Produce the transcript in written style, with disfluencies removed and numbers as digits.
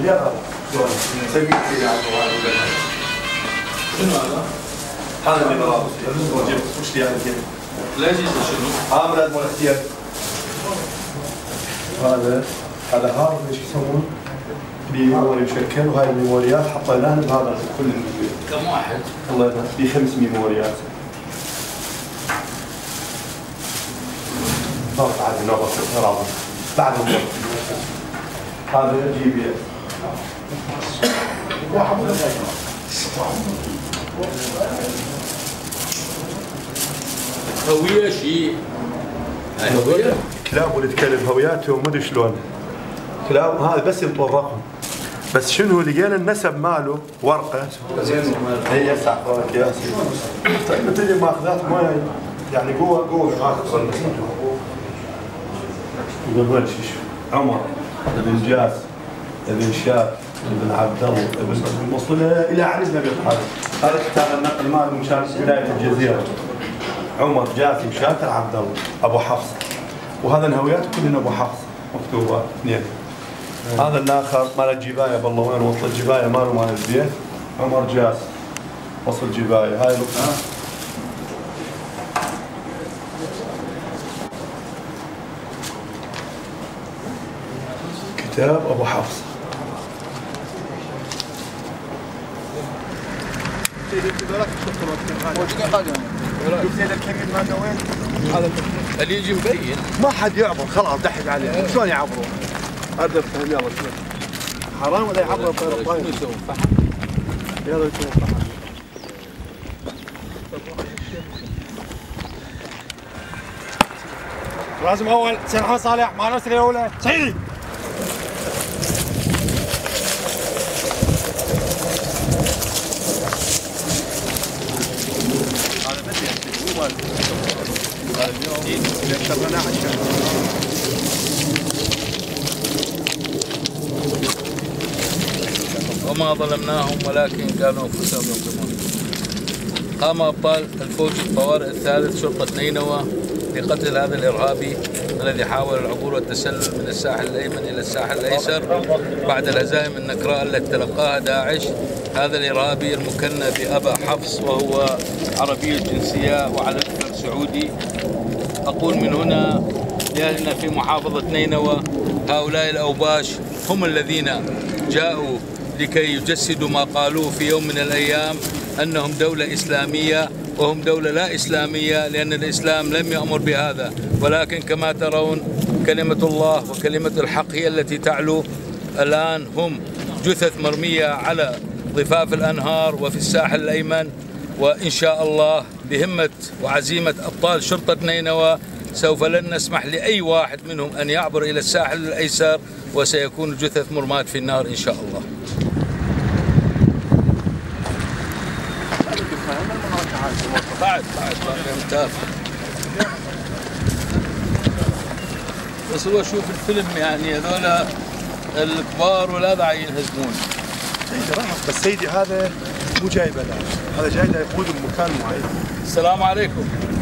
يلا سوي كذا شنو هذا؟ هذا اللي بغاه وش يعني كذا؟ ليش شنو؟ عامل مال اختيار هذا هارد ايش يسمون؟ ميموري مشكل وهاي الميموريات حطيناها بهذا كل كم واحد؟ الله يبارك في 5 ميموريات. ضغط عادي نوبة غراض بعد الضغط. هذا جي بي اس. هوية شيء. هوية؟ كلاب ولد كلب هوياتهم ما ادري شلون. كلاب هذا بس ينطوا الرقم. بس شنو لقينا النسب ماله ورقه زين هي ساعتك يا سيدي. طيب تجي ماخذات ما يعني قوه ماخذ يقول شيش عمر ابن جاس ابن شاب ابن عبد الله ابن وصلنا الى عريزنا بالحال. هذا كتاب النقل ماله مشان ولايه الجزيره. عمر جاسم شاكر عبد الله ابو حفص. وهذا الهويات كلنا ابو حفص مكتوبات اثنين. هذا الاخر مال الجبايه بالله وين وصل الجبايه ماله مال البيت. عمر جاس وصل الجبايه هاي كتاب ابو حفص. اللي يجي مبين ما حد يعبر خلاص ضحك عليه شلون يعبروا؟ هذا فهم يلا شوف حرام ولا يعبروا بطير الطاير يلا يسوون فحم. لازم اول سيد محمد صالح مع نفس الاولى سعيد هذا بس يحسب هذا اليوم يكتبنا عشان وما ظلمناهم ولكن كانوا انفسهم يظلمون. قام ابطال الفوج الطوارئ الثالث شرطه نينوى بقتل هذا الارهابي الذي حاول العبور والتسلل من الساحل الايمن الى الساحل الايسر بعد الهزائم النكراء التي تلقاها داعش. هذا الارهابي المكنى بابا حفص وهو عربي الجنسيه وعلى الاكثر سعودي. اقول من هنا لاهلنا في محافظه نينوى هؤلاء الاوباش هم الذين جاءوا لكي يجسدوا ما قالوه في يوم من الأيام أنهم دولة إسلامية وهم دولة لا إسلامية لأن الإسلام لم يأمر بهذا. ولكن كما ترون كلمة الله وكلمة الحق هي التي تعلو. الآن هم جثث مرمية على ضفاف الأنهار وفي الساحل الأيمن. وإن شاء الله بهمة وعزيمة أبطال شرطة نينوى سوف لن نسمح لأي واحد منهم أن يعبر إلى الساحل الأيسر وسيكون جثث مرماة في النار إن شاء الله. بعد ممتاز. بس هو شوف الفيلم يعني هذول الكبار والأذعى ينهزمون. سيدي راح بس سيدي هذا مو جاي بلاش هذا جاي يقود بمكان معين. السلام عليكم.